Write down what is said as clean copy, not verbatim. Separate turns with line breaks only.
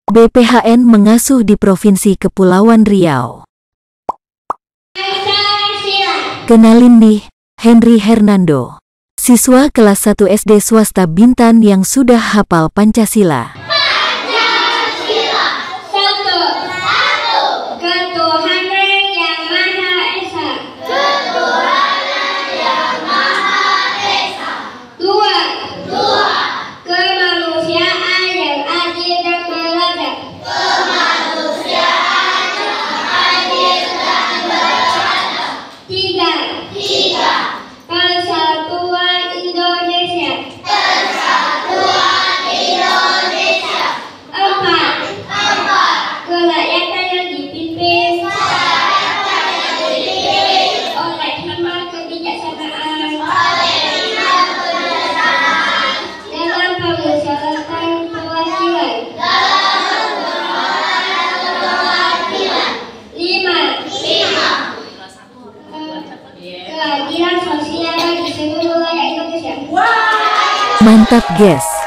BPHN mengasuh di Provinsi Kepulauan Riau. Kenalin nih, Henry Hernando, siswa kelas 1 SD swasta Bintan yang sudah hafal Pancasila. Mantap guys!